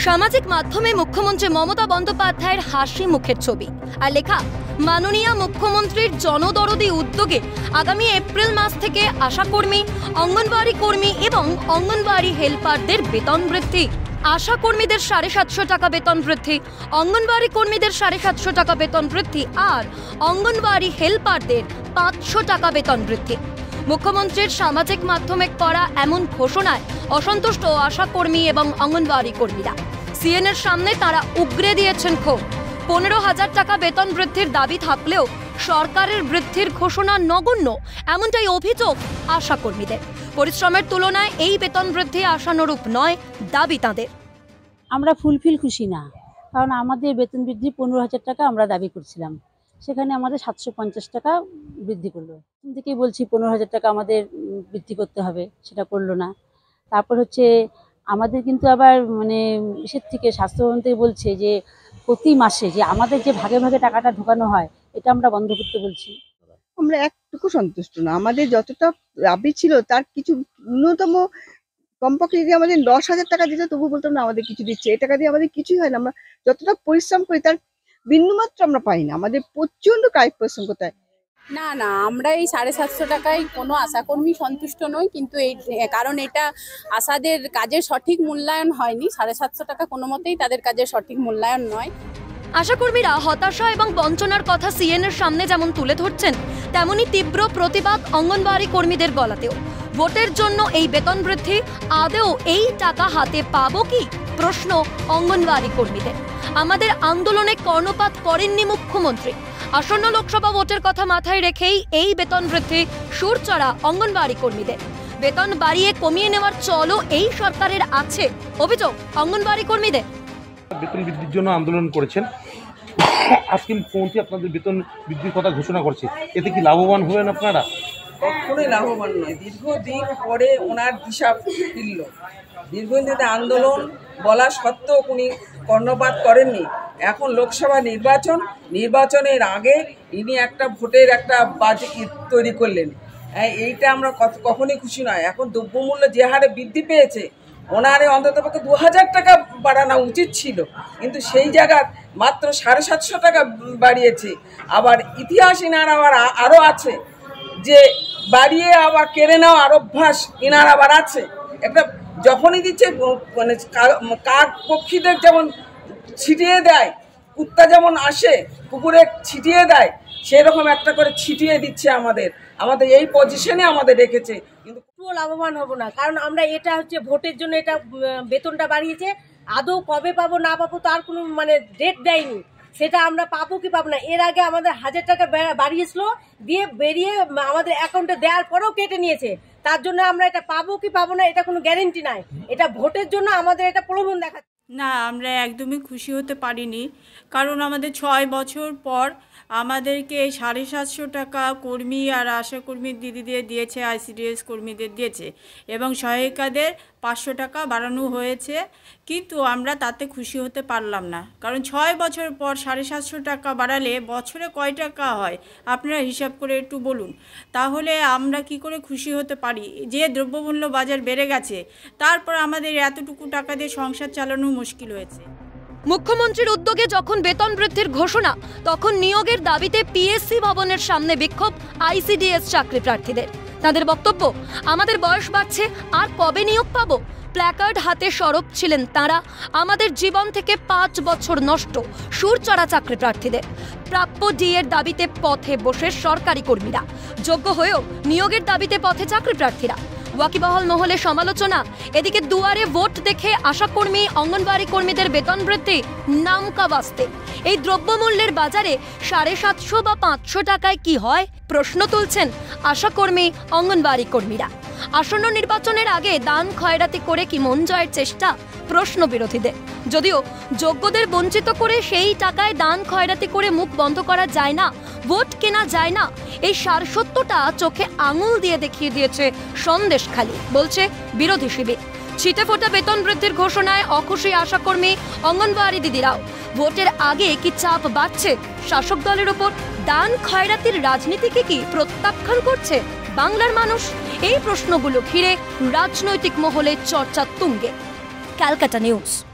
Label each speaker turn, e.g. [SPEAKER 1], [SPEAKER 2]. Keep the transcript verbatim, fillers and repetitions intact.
[SPEAKER 1] সামাজিক মাধ্যমে মুখ্যমন্ত্রী মমতা বন্দ্যোপাধ্যায়ের হাসি মুখের ছবি আর লেখা, মাননীয় মুখ্যমন্ত্রীর জনদরদি উদ্যোগে আগামী এপ্রিল মাস থেকে আশাকর্মী, অঙ্গনওয়াড়ি কর্মী এবং অঙ্গনওয়াড়ি হেল্পারদের বেতন বৃদ্ধি। আশা কর্মীদের সাড়ে সাতশো টাকা বেতন বৃদ্ধি, অঙ্গনওয়াড়ি কর্মীদের সাড়ে সাতশো টাকা বেতন বৃদ্ধি আর অঙ্গনওয়াড়ি হেল্পারদের পাঁচশো টাকা বেতন বৃদ্ধি। মুখ্যমন্ত্রীর সামাজিক মাধ্যমে করা এমন ঘোষণায় অসন্তুষ্ট আশা কর্মী এবং অঙ্গনওয়াড়ি কর্মীরা। সিএনএর সামনে তারা উগরে দিয়েছেন ক্ষোভ। পনেরো হাজার টাকা বেতন বৃদ্ধির দাবি থাকলেও সরকারের বৃদ্ধির ঘোষণা নগণ্য, এমনটাই অভিযোগ আশা কর্মীদের। পরিশ্রমের তুলনায় এই বেতন বৃদ্ধি আশানুরূপ নয়, দাবি তাদের।
[SPEAKER 2] আমরা ফুলফিল খুশি না, কারণ আমাদের বেতন বৃদ্ধি পনেরো হাজার টাকা আমরা দাবি করছিলাম, সেখানে আমাদের সাতশো পঞ্চাশ টাকা বৃদ্ধি করলো। প্রথম থেকেই বলছি পনেরো হাজার টাকা আমাদের বৃদ্ধি করতে হবে, সেটা করলো না। তারপর হচ্ছে আমাদের কিন্তু আবার মানে ইসের থেকে স্বাস্থ্যভবন থেকে বলছে যে প্রতি মাসে যে আমাদের যে ভাগে ভাগে টাকাটা ঢোকানো হয়, এটা আমরা বন্ধ করতে বলছি।
[SPEAKER 3] আমরা একটুকু সন্তুষ্ট না। আমাদের যতটা দাবি ছিল তার কিছু ন্যূনতম কমপক্ষে যদি আমাদের দশ হাজার টাকা দিতে, তবু বলতাম না আমাদের কিছু দিচ্ছে। এই টাকা দিয়ে আমাদের কিছুই হয় না। আমরা যতটা পরিশ্রম করি তার বিন্দুমাত্র আমরা পাই না। আমাদের প্রচন্ড কায়িক পরিশ্রম করতে হয়।
[SPEAKER 4] না না আমরা এই সাড়ে সাতশো টাকায় কোনো আশাকর্মী সন্তুষ্ট নই, কিন্তু এই কারণ এটা আশাদের কাজের সঠিক মূল্যায়ন হয়নি। সাড়ে সাতশো টাকা কোনো মতেই তাদের কাজের সঠিক মূল্যায়ন নয়।
[SPEAKER 1] আশাকর্মীরা হতাশা এবং বঞ্চনার কথা সিএনএর সামনে যেমন তুলে ধরছেন, তেমনি তীব্র প্রতিবাদ অঙ্গনওয়াড়ি কর্মীদের গলাতেও। ভোটের জন্য এই বেতন বৃদ্ধি, আদৌ এই টাকা হাতে পাবো কি, প্রশ্ন অঙ্গনওয়াড়ি কর্মীদের। আমাদের আন্দোলনে কর্ণপাত করেননি মুখ্যমন্ত্রী। আসন্ন লোকসভা ভোটের কথা মাথায় রেখেই এই বেতন বৃদ্ধি সুর চড়া অঙ্গনওয়াড়ি কর্মীদের। বেতন বাড়িয়ে কমিয়ে নেওয়ার চলও এই সরকারের আছে, অভিযোগ অঙ্গনওয়াড়ি কর্মীদের।
[SPEAKER 5] বেতন বৃদ্ধির জন্য আন্দোলন করেছেন, আজকে মুখ্যমন্ত্রী আপনাদের বেতন বৃদ্ধির কথা ঘোষণা করছে, এতে কি লাভবান হবেন আপনারা?
[SPEAKER 6] কখনোই লাভবান নয়। দীর্ঘদিন পরে ওনার দিশা ফিরল। দীর্ঘদিন আন্দোলন বলা সত্ত্বেও উনি কর্ণপাত করেননি। এখন লোকসভা নির্বাচন, নির্বাচনের আগে ইনি একটা ভোটের একটা বাজেট তৈরি করলেন। এইটা আমরা কখনোই খুশি নয়। এখন দ্রব্যমূল্য যে হারে বৃদ্ধি পেয়েছে, ওনারে অন্ততপক্ষে দু হাজার টাকা বাড়ানো উচিত ছিল, কিন্তু সেই জায়গায় মাত্র সাড়ে সাতশো টাকা বাড়িয়েছে। আবার ইতিহাস ইনার আবার আরও আছে যে বাড়িয়ে আবার কেড়ে নেওয়ার অভ্যাস ইনার আবার আছে। একটা যখনই দিচ্ছে মানে কাক পক্ষীদের যেমন ছিটিয়ে দেয়, কুত্তা যেমন আসে কুকুরে ছিটিয়ে দেয়, সেরকম একটা করে ছিটিয়ে দিচ্ছে আমাদের। আমাদের এই পজিশনে আমাদের রেখেছে, কিন্তু
[SPEAKER 7] একটুও লাভবান হব না। কারণ আমরা এটা হচ্ছে ভোটের জন্য এটা বেতনটা বাড়িয়েছে, আদৌ কবে পাবো না পাবো তার কোনো মানে ডেট দেয়নি। সেটা আমরা পাবো কি পাবো না। এর আগে আমাদের হাজার টাকা বাড়িয়েছিল, দিয়ে বেরিয়ে আমাদের অ্যাকাউন্টে দেওয়ার পরেও কেটে নিয়েছে। তার জন্য আমরা এটা পাবো কি পাবো না এটা কোনো গ্যারেন্টি নাই। এটা ভোটের জন্য আমাদের এটা প্রলোভন দেখাচ্ছে।
[SPEAKER 8] না, আমরা একদমই খুশি হতে পারিনি, কারণ আমাদের ছয় বছর পর আমাদেরকে সাড়ে সাতশো টাকা কর্মী আর আশাকর্মী দিদিদের দিয়েছে, আইসিডিএস কর্মীদের দিয়েছে এবং সহায়িকাদের পাঁচশো টাকা বাড়ানো হয়েছে, কিন্তু আমরা তাতে খুশি হতে পারলাম না। কারণ ছয় বছর পর সাড়ে সাতশো টাকা বাড়ালে বছরে কয় টাকা হয় আপনারা হিসাব করে একটু বলুন, তাহলে আমরা কি করে খুশি হতে পারি? যে দ্রব্যমূল্য বাজার বেড়ে গেছে, তারপর আমাদের এতটুকু টাকা দিয়ে সংসার চালানো মুশকিল হয়েছে।
[SPEAKER 1] মুখ্যমন্ত্রীর উদ্যোগে যখন বেতন বৃদ্ধির ঘোষণা, তখন নিয়োগের দাবিতে পিএসসি ভবনের সামনে বিক্ষোভ আইসিডিএস চাকরি প্রার্থীদের। তাদের বক্তব্য, আমাদের বয়স বাড়ছে, আর কবে নিয়োগ পাবো? প্ল্যাকার্ড হাতে সরব ছিলেন তারা। আমাদের জীবন থেকে পাঁচ বছর নষ্ট, সুর চড়া চাকরি প্রার্থীদের। প্রাপ্য ডিএর দাবিতে পথে বসে সরকারি কর্মীরা, যোগ্য হয়েও নিয়োগের দাবিতে পথে চাকরি প্রার্থীরা। ওয়াকিবহাল মহলে সমালোচনা, এদিকে দুয়ারে ভোট দেখে আশাকর্মী, অঙ্গনওয়াড়ি কর্মীদের বেতন বৃদ্ধি নামকা বাস্তে। এই দ্রব্যমূল্যের বাজারে সাড়ে সাতশো বা পাঁচশো টাকায় কি হয়, প্রশ্ন তুলছেন আশাকর্মী, অঙ্গনওয়াড়ি কর্মীরা। আসন্ন নির্বাচনের আগে দান খয়রাতি করে কি মন জয়ের চেষ্টা, প্রশ্ন বিরোধীদের। যদিও যোগ্যদের বঞ্চিত করে সেই টাকায় দান খয়রাতি করে মুখ বন্ধ করা যায় না, ভোট কেনা যায় না, এই সারসত্যটা চোখে আঙুল দিয়ে দেখিয়ে দিয়েছে সন্দেশখালি, বলছে বিরোধী শিবির। ছিটে ফোটা বেতন বৃদ্ধির ঘোষণায় অখুশি আশাকর্মী, অঙ্গনওয়াড়ি দিদিরাও। ভোটের আগে কি চাপ বাড়ছে শাসক দলের উপর? দান খয়রাতির রাজনীতিকে কি প্রত্যাখ্যান করছে বাংলার মানুষ? এই প্রশ্নগুলো ঘিরে রাজনৈতিক মহলে চর্চা তুঙ্গে। Calcutta news.